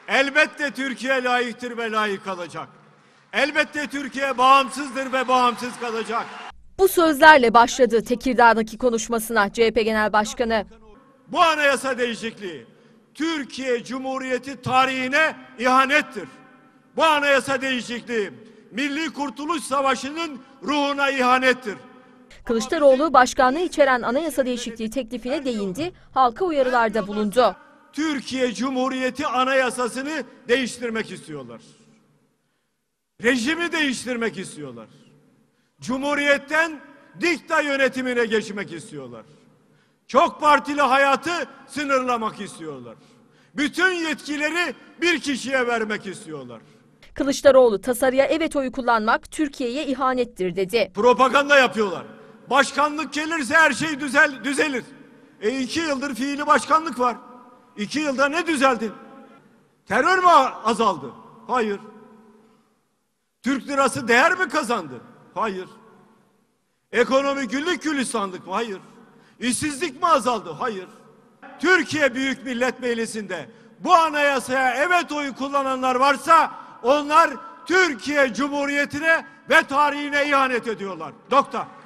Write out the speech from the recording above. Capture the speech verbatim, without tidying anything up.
Elbette Türkiye layıktır ve layık kalacak. Elbette Türkiye bağımsızdır ve bağımsız kalacak. Bu sözlerle başladı Tekirdağ'daki konuşmasına C H P Genel Başkanı. Bu anayasa değişikliği Türkiye Cumhuriyeti tarihine ihanettir. Bu anayasa değişikliği Milli Kurtuluş Savaşı'nın ruhuna ihanettir. Kılıçdaroğlu başkanlığı içeren anayasa değişikliği teklifine değindi, halka uyarılarda bulundu. Türkiye Cumhuriyeti Anayasası'nı değiştirmek istiyorlar. Rejimi değiştirmek istiyorlar. Cumhuriyetten dikta yönetimine geçmek istiyorlar. Çok partili hayatı sınırlamak istiyorlar. Bütün yetkileri bir kişiye vermek istiyorlar. Kılıçdaroğlu tasarıya evet oyu kullanmak Türkiye'ye ihanettir dedi. Propaganda yapıyorlar. Başkanlık gelirse her şey düzel, düzelir. E iki yıldır fiili başkanlık var. İki yılda ne düzeldi? Terör mü azaldı? Hayır. Türk lirası değer mi kazandı? Hayır. Ekonomi güllük gülistanlık mı? Hayır. İşsizlik mi azaldı? Hayır. Türkiye Büyük Millet Meclisi'nde bu anayasaya evet oyu kullananlar varsa onlar Türkiye Cumhuriyeti'ne ve tarihine ihanet ediyorlar. Nokta.